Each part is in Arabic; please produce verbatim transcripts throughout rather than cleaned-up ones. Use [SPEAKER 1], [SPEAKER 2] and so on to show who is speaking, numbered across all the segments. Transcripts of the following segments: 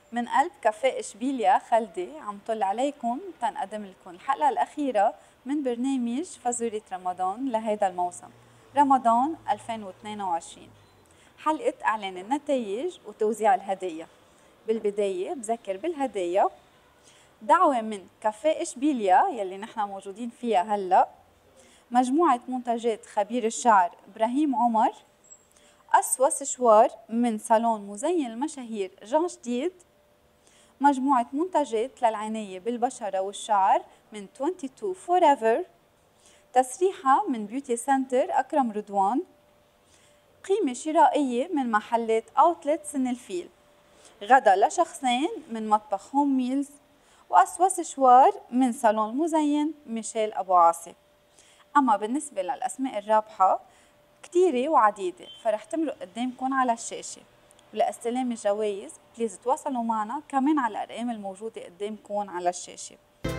[SPEAKER 1] من قلب كافيه إشبيليا خلدي عم طل عليكم تنقدم لكم الحلقة الأخيرة من برنامج فزورة رمضان لهيدا الموسم رمضان ألفين واثنين وعشرين. حلقة إعلان النتائج وتوزيع الهدايا. بالبداية بذكر بالهدايا دعوة من كافيه إشبيليا يلي نحن موجودين فيها هلأ، مجموعة منتجات خبير الشعر إبراهيم عمر، أسوأ سشوار من صالون مزين المشاهير جان جديد، مجموعة منتجات للعناية بالبشرة والشعر من اثنين وعشرين فوريفر، تسريحة من بيوتي سنتر أكرم رضوان، قيمة شرائية من محلات أوتلت سن الفيل، غدا لشخصين من مطبخ هوم ميلز، وأسوأ سشوار من صالون مزين ميشيل أبو عاصي. أما بالنسبة للأسماء الرابحة كتيرة وعديدة فرح تمرق قدامكم على الشاشة، ولاستلام الجوائز بليز تواصلوا معنا كمان على الأرقام الموجودة قدامكم على الشاشة.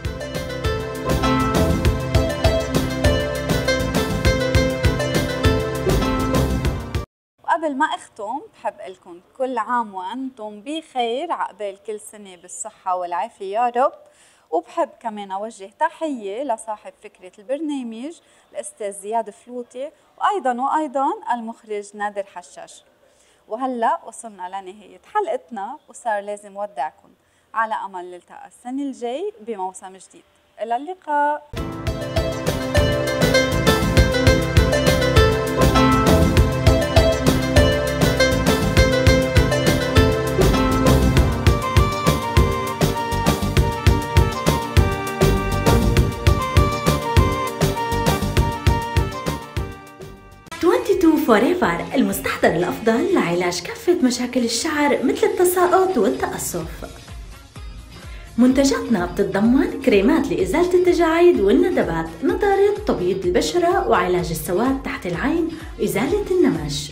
[SPEAKER 1] وقبل ما أختم بحب لكم كل عام وأنتم بخير، عقبال كل سنة بالصحة والعافية يا رب. وبحب كمان أوجه تحية لصاحب فكرة البرنامج الأستاذ زياد فلوطي، وأيضا وأيضا المخرج نادر حشاش. وهلأ وصلنا لنهاية حلقتنا وصار لازم ودعكم، على أمل نلتقى السنة الجاي بموسم جديد. إلى اللقاء.
[SPEAKER 2] اثنين وعشرين فوريفر، المستحضر الأفضل لعلاج كافة مشاكل الشعر مثل التساقط والتقصف. منتجاتنا بتتضمن كريمات لإزالة التجاعيد والندبات، نظارات تبييض البشرة وعلاج السواد تحت العين وإزالة النمش.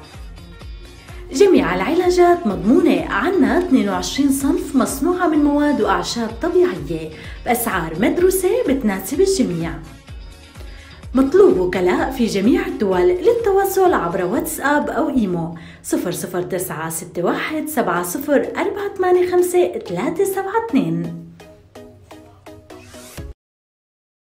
[SPEAKER 2] جميع العلاجات مضمونة، عنا اثنين وعشرين صنف مصنوعة من مواد وأعشاب طبيعية بأسعار مدروسة بتناسب الجميع. مطلوب وكلاء في جميع الدول. للتواصل عبر واتساب أو إيمو صفر صفر تسعة ستة واحد سبعة صفر أربعة ثمانية خمسة ثلاثة سبعة اثنين.